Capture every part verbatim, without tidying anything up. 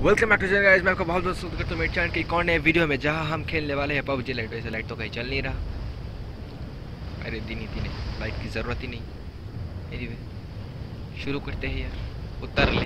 Welcome back to channel guys. मैं आपका बहुत बहुत स्वागत करता हूं मेरे चैनल की एक और नए वीडियो में, जहां हम खेलने वाले हैं पबजी लाइट। वैसे लाइट तो कहीं चल नहीं रहा। अरे दिन ही दिन लाइट की ज़रूरत ही नहीं। एनीवे शुरू करते हैं यार। उतर ले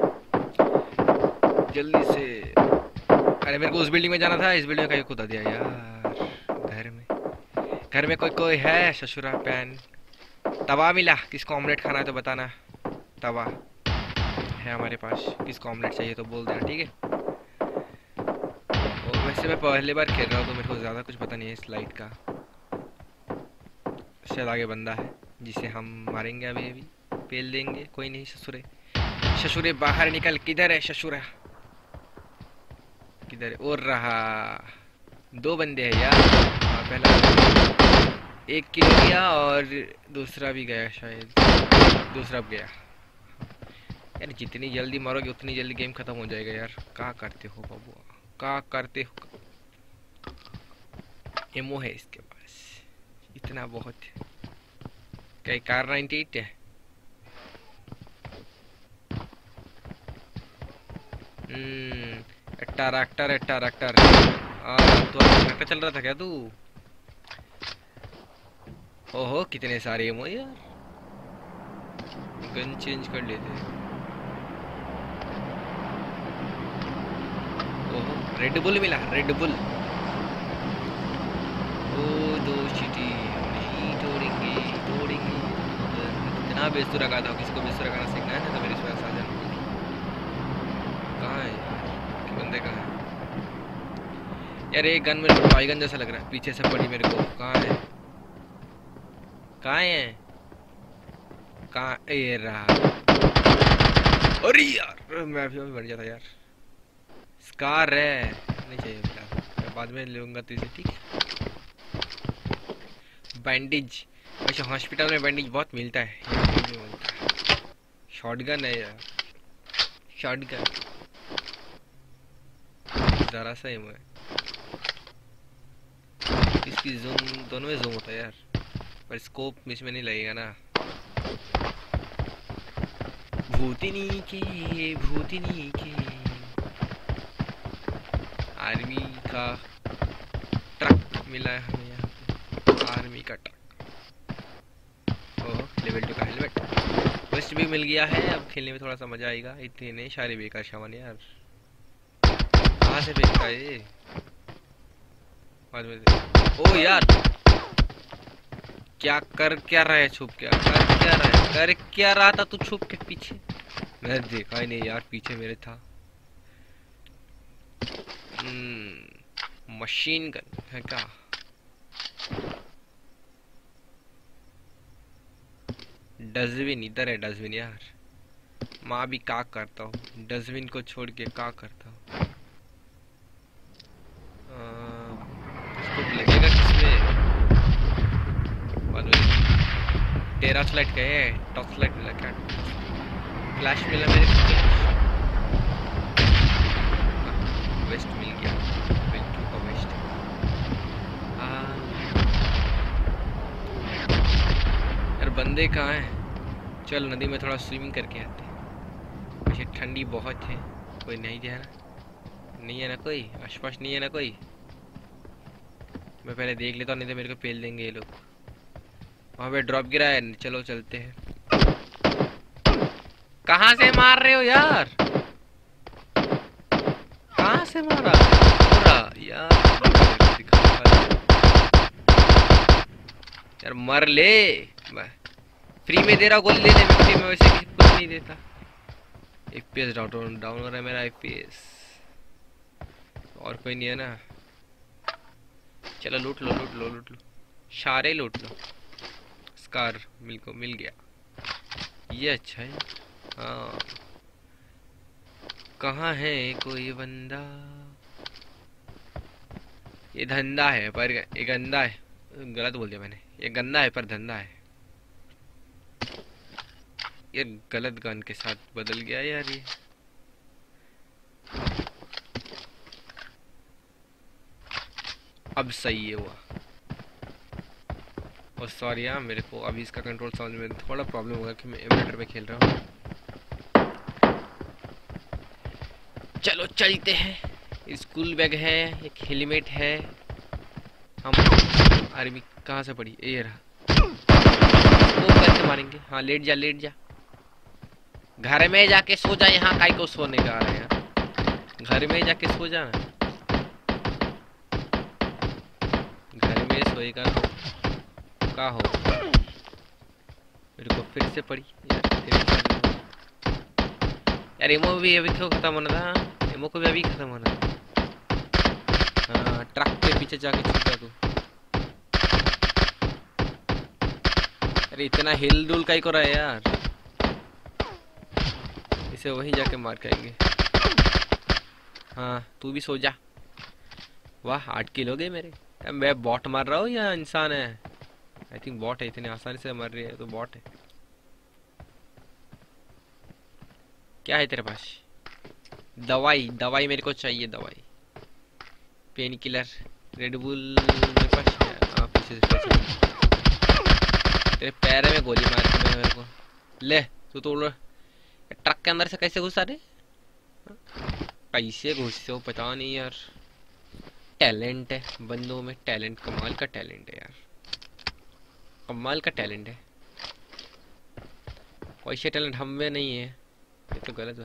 जल्दी से। अरे मेरे को उस बिल्डिंग में जाना था, इस बिल्डिंग में कहीं खुदा दिया यार। घर में घर में कोई कोई है? ससुरा पैन तवा मिला? किसको ऑमलेट खाना है तो बताना। तवा है हमारे पास, किसको ऑमलेट चाहिए तो बोल देना, ठीक है। और वैसे मैं पहली बार खेल रहा हूँ तो मेरे को ज़्यादा कुछ पता नहीं है इस लाइट का। शायद आगे बंदा है जिसे हम मारेंगे, अभी अभी पेल देंगे। कोई नहीं। ससुरे ससुरे बाहर निकल। किधर है ससुरा? किधर है? और रहा। दो बंदे हैं यार। हाँ, पहला एक किल गया और दूसरा भी गया, शायद दूसरा भी गया। यार जितनी जल्दी मारोगे उतनी जल्दी गेम खत्म हो जाएगा यार। क्या करते हो बाबू, क्या करते हो? एमओ है इसके पास, इतना बहुत है। क्या कार नाइन्टी एट है? हम्म ट्रैक्टर है, ट्रैक्टर। आ तो ट्रैक्टर चल रहा था क्या तू? ओहो कितने सारे एमओ यार। गन चेंज कर लेते हैं। ओहो रेड बुल मिला, रेड बुल। ओ दो चीटी नहीं तोड़ेंगे, तोड़ेंगे। इतना बेस्तू रखा था, किसी को बेस्तू रखाना सीखना है ना तो मेरे पास आ जाना। कहाँ है कि बंदे कहाँ है यार? एक गन मेरे को टॉय गन जैसा लग रहा है, पीछे से पड़ी मेरे को। कहाँ है? कहाँ है? कहाँ? ये रहा। अरे यार मैं भी बढ़ जाता यार। स्कार है, नहीं चाहिए बेटा, मैं बाद में लूँगा तुझे, ठीक है। बैंडेज, वैसे हॉस्पिटल में बैंडेज बहुत मिलता है, यहाँ पे भी मिलता है। शॉटगन है यार, शॉटगन ज़रा सा ही है। इसकी जूम दोनों में जूम होता है यार, पर स्कोप इसमें नहीं लगेगा ना। भूतिनी के भूतिनी के आर्मी का ट्रक मिला है हमें यहाँ पे। आर्मी का ट्रक। ओह लेवल टू का हेलमेट, वेस्ट भी मिल गया है। अब खेलने में थोड़ा सा मजा आएगा। इतने नहीं सारे बेकार सामान यार। कहाँ से फेंकता है ये? ओ यार क्या कर क्या रहा है? छुप क्या कर क्या रहा है? कर क्या रहा था तू छुप के पीछे? मैंने देखा ही नहीं यार, पीछे मेरे था। मशीन गन है क्या? डस्टबिन इधर है, डस्टबिन यार। माँ भी क्या करता हूँ, डस्टबिन को छोड़ के क्या करता हूँ। इसको लगेगा किसमें? टेरा स्लाइड का है, टॉप स्लाइड मिला क्या? फ्लैश मिला मेरे को। वेस्ट मिल गया, वेस्ट का वेस्ट। यार बंदे कहाँ हैं? चल नदी में थोड़ा स्विमिंग करके आते हैं। वैसे ठंडी बहुत है। कोई नहीं है ना? नहीं है ना कोई? आसपास नहीं है ना कोई? मैं पहले देख लेता हूँ, नहीं तो मेरे को पेल देंगे ये लोग। वहाँ पे ड्रॉप गिरा है, चलो चलते हैं। कहाँ से मार रहे हो यार? कहाँ से मारा यार? यार मर ले, फ्री में दे रहा गोली, ले ले। मैं फ्री में वैसे कुछ नहीं देता। एफपीएस डाउन डाउन हो रहा है मेरा एफपीएस। और कोई नहीं है ना? चलो लूट लो लूट लो लूट लो, सारे लूट लो। स्कार मिल को मिल गया, ये अच्छा है। हाँ कहाँ है कोई बंदा? ये धंधा है पर ये गंदा है। गलत बोल दिया मैंने, ये गंदा है पर धंधा है। ये गलत गन के साथ बदल गया यार ये। अब सही है हुआ। और सॉरी यार, मेरे को अभी इसका कंट्रोल समझ में थोड़ा प्रॉब्लम होगा कि मैं एमुलेटर पे खेल रहा हूँ। चलो चलते हैं। स्कूल बैग है, एक हेलमेट है। हम आर्मी कहाँ से पड़ी? ये रहा। वो कैसे मारेंगे? हाँ लेट जा लेट जा, घर में जाके सो जा। यहाँ काई को सोने का आ रहा है यार, घर में जाके सो जा ना। घर में सोएगा तो का हो? मेरे को फिर से पड़ी यार, फिर से। यार एमो भी अभी क्यों खत्म होना था? एमो को भी अभी खत्म होना था। हाँ ट्रक के पीछे जाके छुपा तू। अरे इतना हिल डुल का ही को रहा है यार, इसे वहीं जाके मार खाएंगे। हाँ तू भी सो जा। वाह आठ किलो गए मेरे। यार मैं बॉट मार रहा हूँ या इंसान है? आई थिंक बॉट है, इतने आसानी से मर रही है तो बॉट है। क्या है तेरे पास? दवाई, दवाई मेरे को चाहिए दवाई। पेन किलर, रेड बुल मेरे पास है। हाँ पीछे से पीछे। तेरे पैर में गोली मार दी मेरे को। ले तू तोड़। ट्रक के अंदर से कैसे घुसा रे? कैसे घुसे हो पता नहीं यार। टैलेंट है बंदों में, टैलेंट, कमाल का टैलेंट है यार, कमाल का टैलेंट है। वैसे टैलेंट हम में नहीं है, ये तो गलत है।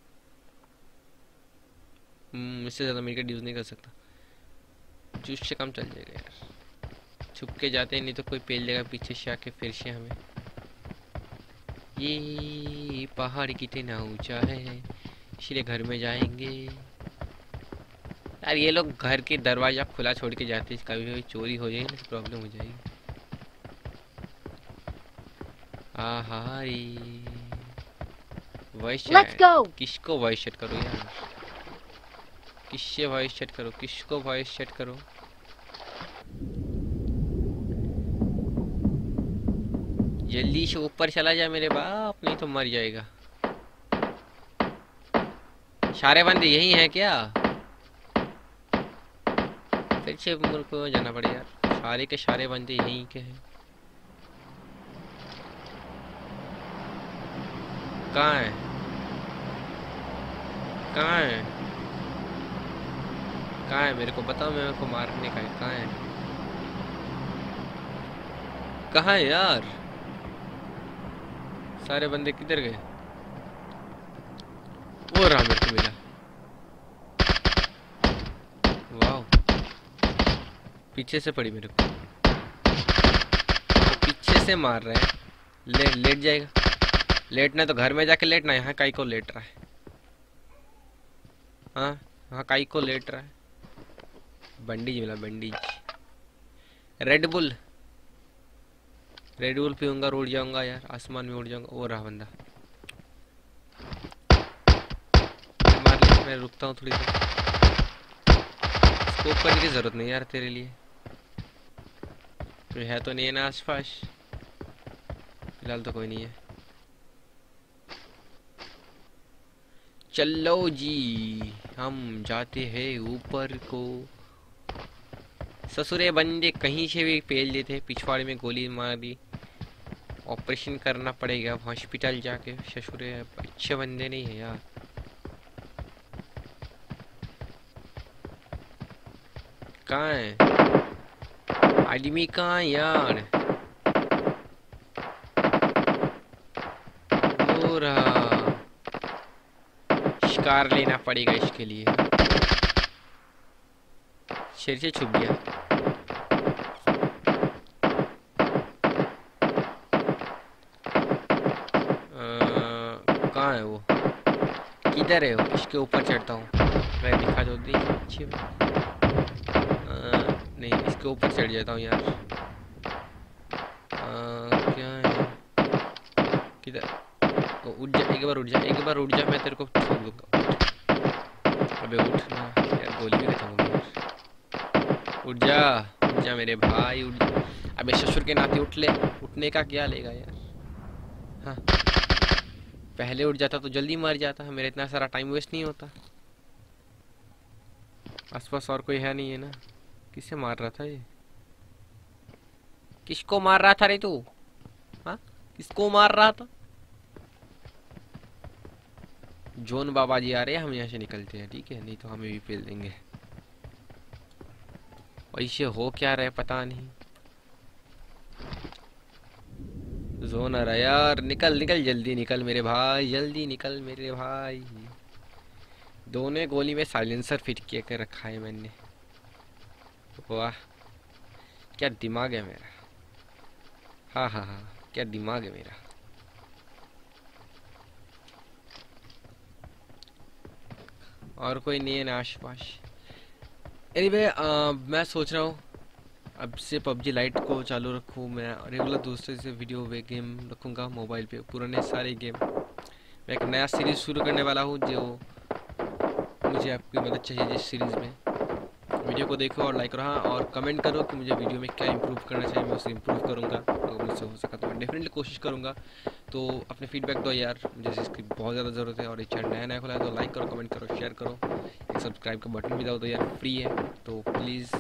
हम्म इससे ज़्यादा मेरे यूज़ नहीं कर सकता। जूस से काम चल जाएगा यार। छुप के जाते हैं, नहीं तो कोई पेल लेगा पीछे से आके फिर से हमें। ये पहाड़ कितना ऊंचा है, इसलिए घर में जाएंगे यार। ये लोग घर के दरवाजा खुला छोड़ के जाते हैं, कभी कभी चोरी हो जाएगी ना, प्रॉब्लम हो जाएगी। आहारी वॉइस चैट, किसको वॉइस चैट करो यार? किससे वॉइस चैट करो? किसको वॉइस चैट करो? जल्दी से ऊपर चला जा मेरे बाप, नहीं तो मर जाएगा। सारे बंदे यही हैं क्या? फिर से मुझ को जाना पड़ेगा यार। सारे के सारे बंदे यहीं के हैं। कहाँ है? कहाँ है? कहाँ है? मेरे को बताओ, मेरे को मारने का है। कहाँ है? कहाँ है यार? सारे बंदे किधर गए? वो रहा, मेरे को मिला। वाह पीछे से पड़ी मेरे को, पीछे से मार रहे हैं। ले लेट जाएगा। लेटना तो घर में जाके लेटना, यहाँ काई को लेट रहा है? हाँ हाँ काई को लेट रहा है? बंडीज मिला, बंडीज। रेड बुल, रेड बुल पीऊंगा, उड़ जाऊंगा यार, आसमान में उड़ जाऊंगा। वो रहा बंदा, मार लिया। मैं रुकता हूँ थोड़ी देर। स्कोप करने की जरूरत नहीं यार तेरे लिए, कोई है तो नहीं है ना आसपास? फिलहाल तो कोई नहीं है। चलो जी हम जाते हैं ऊपर को। ससुरे बंदे कहीं से भी पेल देते, पिछवाड़े में गोली मार दी। ऑपरेशन करना पड़ेगा हॉस्पिटल जाके। ससुरे अच्छे बंदे नहीं है यार। कहाँ है आदमी? कहाँ है यार? हो रहा, शिकार लेना पड़ेगा इसके लिए। शेर से छुप गया। कहाँ है वो? किधर है वो? इसके ऊपर चढ़ता हूँ मैं, दिखा दो दी अच्छी। नहीं इसके ऊपर चढ़ जाता हूँ यार। आ, क्या है? किधर? उठ जा, एक बार उठ जा, एक बार उठ जा, मैं तेरे को ठोक दूंगा। अबे उठ ना यार, गोली भी खत्म हो गई यार। उठ जा, उठ जा मेरे भाई, उठ जा। अबे ससुर के नाते उठ ले, उठने का क्या लेगा यार? हाँ पहले उठ जाता तो जल्दी मर जाता, मेरा इतना सारा टाइम वेस्ट नहीं होता। आसपास और कोई है नहीं है ना? किसे मार रहा था ये? किसको मार रहा था रे तू? हाँ किसको मार रहा था? जोन बाबा जी आ रहे हैं, हम यहाँ से निकलते हैं, ठीक है, नहीं तो हमें भी पेल देंगे। वैसे हो क्या रहा है पता नहीं। जोन आ रहा है यार, निकल निकल जल्दी निकल मेरे भाई, जल्दी निकल मेरे भाई। दोनों गोली में साइलेंसर फिट किया कर रखा है मैंने। वाह क्या दिमाग है मेरा, हाँ हाँ हाँ क्या दिमाग है मेरा। और कोई नहीं है ना आसपास। एनीवे मैं सोच रहा हूँ अब से पबजी लाइट को चालू रखूँ, मैं रेगुलर दूसरे से वीडियो वे गेम रखूँगा मोबाइल पे, पुराने सारे गेम। मैं एक नया सीरीज़ शुरू करने वाला हूँ, जो मुझे आपकी मदद चाहिए जिस सीरीज़ में। वीडियो को देखो और लाइक करो, हाँ, और कमेंट करो कि मुझे वीडियो में क्या इंप्रूव करना चाहिए, मैं उसे इंप्रूव करूँगा। अगर मुझसे हो सका तो मैं डेफिनेटली कोशिश करूँगा। तो अपने फीडबैक दो यार, मुझे इसकी बहुत ज़्यादा ज़रूरत है। और ये चैनल नया नया खुला है तो लाइक करो, कमेंट करो, शेयर करो, एक सब्सक्राइब का बटन भी दो तो यार, फ्री है तो प्लीज़।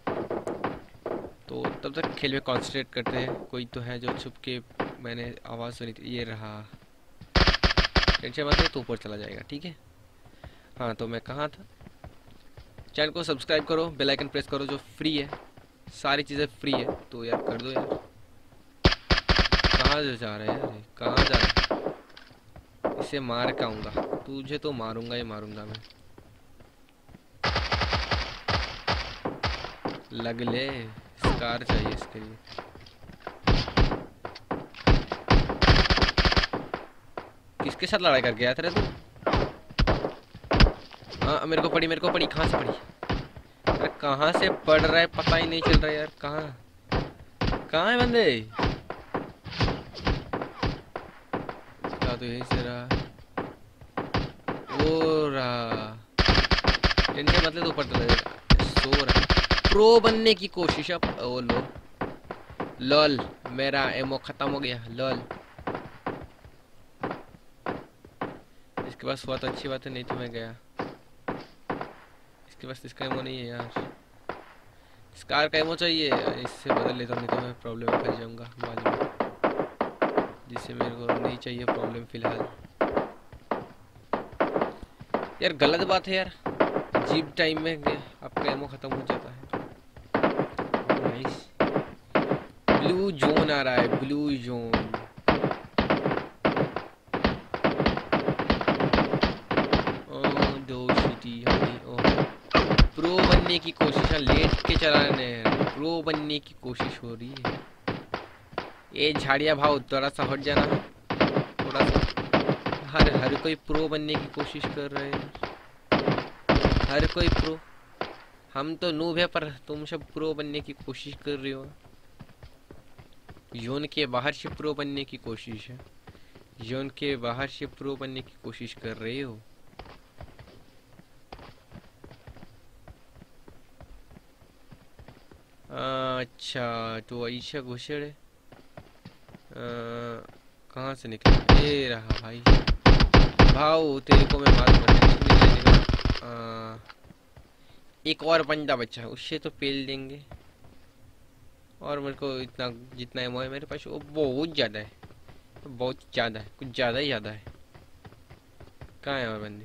तो तब तक खेल में कॉन्सेंट्रेट करते हैं। कोई तो है जो छुप के, मैंने आवाज़ सुनी थी, ये रहा। टेंशन मत लो, तो ऊपर चला जाएगा, ठीक है। हाँ तो मैं कहाँ था। चैनल को सब्सक्राइब करो, बेल आइकन प्रेस करो, जो फ्री है, सारी चीज़ें फ्री है, तो यार कर दो यार। कहाँ जो जा रहा है यार, कहाँ जा रहा है। इसे मार के आऊँगा, तुझे तो मारूंगा ही मारूंगा मैं। लग ले, स्कार चाहिए इसके लिए। किसके साथ लड़ाई करके आया था तू? हाँ मेरे को पड़ी, मेरे को पड़ी, कहाँ से पड़ी? अरे कहाँ से पड़ रहा है पता ही नहीं चल रहा है यार। कहाँ कहाँ है बंदे? क्या तो यही से रहा, वो रहा। टेंशन मतलब तो ऊपर चला जाएगा। सो रहा, प्रो बनने की कोशिश अब। ओ लो लॉल, मेरा एमो खत्म हो गया लॉल। इसके पास हुआ तो अच्छी बात है, नहीं तो मैं गया। इसके पास इसका एमो नहीं है यार, स्कार का एमो चाहिए, इससे बदल लेता हूँ, नहीं तो मैं प्रॉब्लम में फंस जाऊंगा बाद में, जिससे मेरे को नहीं चाहिए प्रॉब्लम फिलहाल। यार गलत बात है यार, जीप टाइम में आपका एमो खत्म हो जाता है। नाइस, ब्लू जोन आ रहा है, ब्लू जोन। प्रो बनने की कोशिश, लेट के चलाने, प्रो बनने की कोशिश हो रही है। ये झाड़िया भाव थोड़ा सा हट जाना, थोड़ा सा। हर हर कोई प्रो बनने की कोशिश कर रहे हैं, हर कोई प्रो। हम तो नूब है, पर तुम सब प्रो बनने की कोशिश कर रहे हो। जोन के बाहर से प्रो बनने की कोशिश है, जोन के बाहर से प्रो बनने की कोशिश कर रहे हो। अच्छा तो ऐसा घुसड़ है, कहाँ से निकला? ये रहा भाई, भाव तेरे को मैं मारूंगा। एक और बंदा बच्चा है, उससे तो पेल देंगे। और मेरे को इतना जितना एमो है मेरे पास वो बहुत ज़्यादा है, बहुत ज़्यादा है, कुछ ज़्यादा ही ज़्यादा है। कहाँ है और बंदी?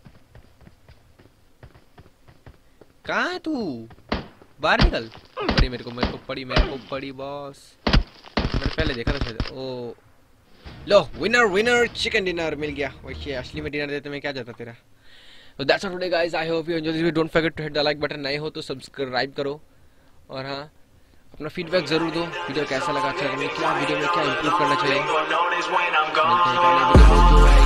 कहाँ है तू? बाहर निकल। पड़ी मेरे को, मेरे को पड़ी, मेरे को पड़ी बॉस। मैंने पहले देखा था शायद। ओ लो, विनर विनर चिकन डिनर मिल गया। वैसे असली में डिनर देते मैं क्या जाता तेरा। तो that's all today guys, I hope you enjoy this video. Don't forget to hit the like button, नए हो तो सब्सक्राइब करो। और हाँ, अपना फीडबैक जरूर दो, वीडियो कैसा लगा, अच्छा लगा, क्या वीडियो में क्या इंप्रूव करना चाहिए।